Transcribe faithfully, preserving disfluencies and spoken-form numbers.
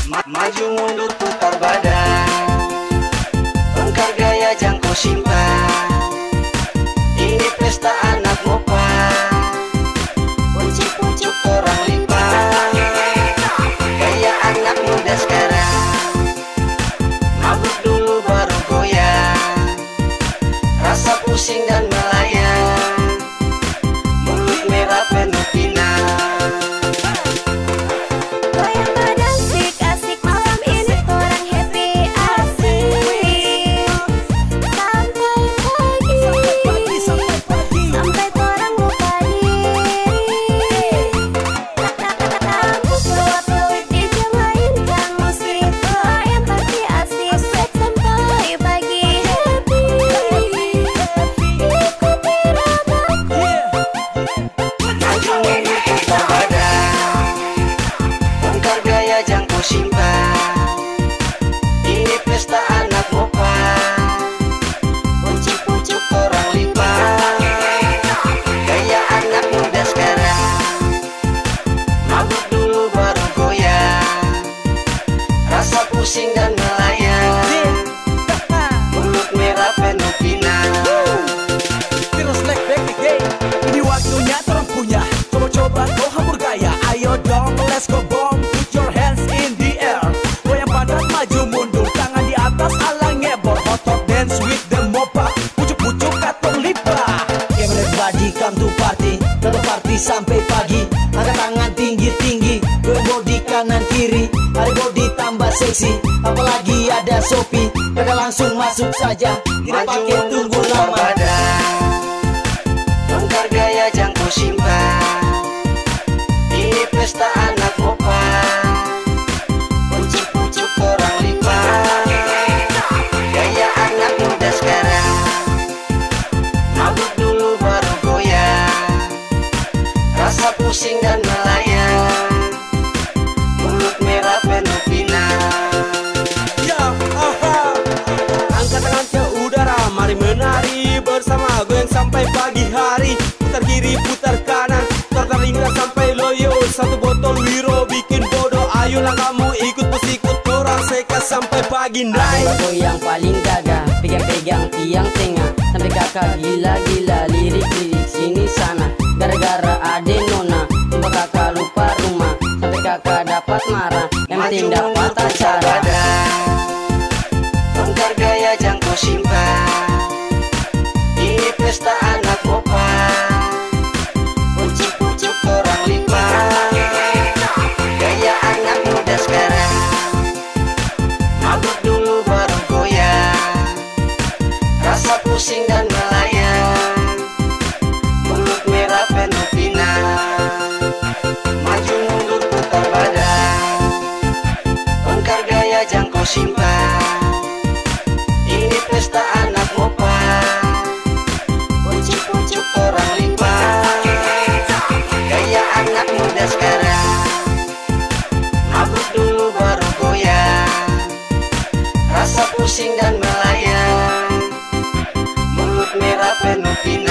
Ma maju mundur putar badan, bongkar gaya jangkau simpan. Ini pesta anak mopan, pucuk-pucuk orang limpah. Gaya anak muda sekarang, mabuk dulu baru goyang. Rasa pusing dan melayang, mulut merah penuh pinang. Simpan, ini pesta anak mopan, pucuk-pucuk orang limpah. Gaya anak muda sekarang, mabuk dulu baru goyang. Rasa pusing dan melayang, mulut merah penuh pinang. Terus like back again, ini waktunya orang punya. Coba-coba kau hambur gaya, ayo dong let's go bomb. Put your hands in the air, goyang badan maju mundur, tangan di atas ala ngebor. Otot dance with the mopa, pucuk-pucuk atau lipa. Everybody come to party, tetap party sampai pagi. Angkat tangan tinggi-tinggi, goyang body kanan kiri. Hari body tambah seksi, apalagi ada Sophie. Kita langsung masuk saja, tidak pakai tunggu lama. Bongkar gaya jangkau simpan, ini pesta anak mopan, pucuk-pucuk orang limpah. Gaya anak muda sekarang, mabuk dulu baru goyang. Rasa pusing dan melayang, mulut merah penuh pinang. Ya, aha. Angkat tangan ke udara, mari menari bersama goyang sampai pagi hari. Putar kiri, putar kanan, putar lingkar sampai loyo. Satu botol wiro bikin bodoh, ayolah kamu ikut ikut orang sekat sampai pagi naik. Aku yang paling gagah, pegang-pegang tiang tengah, sampai kakak gila-gila lirik-lirik sini sana. Gara-gara ade nona, coba kakak lupa rumah, sampai kakak dapat marah, yang penting dapat acara. Bongkar gaya jangkau simpan, ini pesta anak mopan, pucuk-pucuk orang limpah. Gaya anak muda sekarang, mabuk dulu baru goyang. Rasa pusing dan melayang, mulut merah penuh pinang. Maju mundur putar badan, bongkar gaya jangkau simpan. Ini pesta anak mopan, pucuk-pucuk orang limpah. Gaya anak muda sekarang, mabuk dulu baru goyang. Rasa pusing dan melayang, mulut merah penuh pinang.